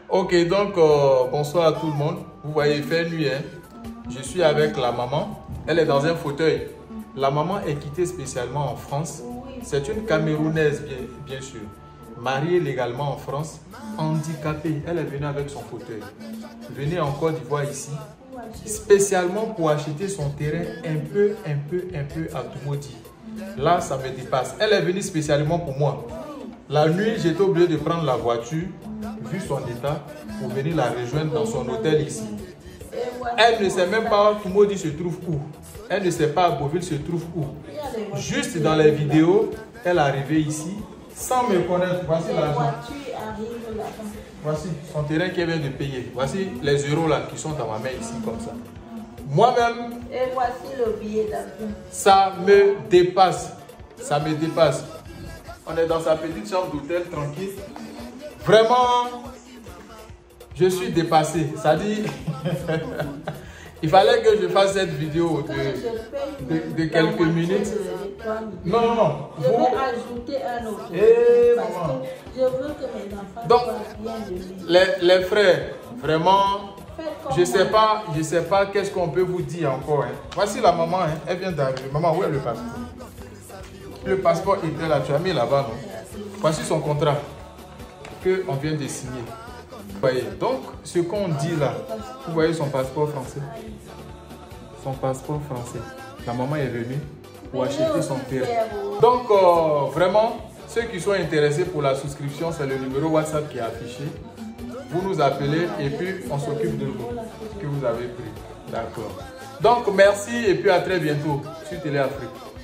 Ok, donc bonsoir à tout le monde. Vous voyez, il fait nuit. Hein? Je suis avec la maman. Elle est dans un fauteuil. La maman est quittée spécialement en France. C'est une Camerounaise, bien sûr. Mariée légalement en France, handicapée. Elle est venue avec son fauteuil. Venue en Côte d'Ivoire ici, spécialement pour acheter son terrain un peu à Tumodi. Là, ça me dépasse. Elle est venue spécialement pour moi. La nuit, j'étais obligé de prendre la voiture, vu son état, pour venir la rejoindre dans son hôtel ici. Elle ne sait même pas où Tumodi se trouve où. Elle ne sait pas Beauville se trouve où. Juste dans les vidéos, elle est arrivée ici, sans me connaître. Voici l'argent. Voici son terrain qu'elle vient de payer. Voici les euros là qui sont dans ma main ici, comme ça. Moi-même, et voici le billet d'avion. Ça me dépasse. Ça me dépasse. On est dans sa petite chambre d'hôtel tranquille. Vraiment, je suis dépassé. Ça dit, il fallait que je fasse cette vidéo de quelques minutes. Non, non, non. Je vais ajouter un autre. Parce que je veux que mes enfants soient bien de lui. Les frères, vraiment, je sais pas qu'est-ce qu'on peut vous dire encore. Hein. Voici la maman, hein. Elle vient d'arriver. Maman, où est le passeport? Le passeport était là, tu as mis là-bas, non? Voici son contrat qu'on vient de signer. Vous voyez, donc ce qu'on dit là, vous voyez son passeport français. Son passeport français. La maman est venue pour acheter son terrain. Donc vraiment, ceux qui sont intéressés pour la souscription, c'est le numéro WhatsApp qui est affiché. Vous nous appelez et puis on s'occupe de vous, que vous avez pris. D'accord. Donc merci et puis à très bientôt sur Télé Afrique.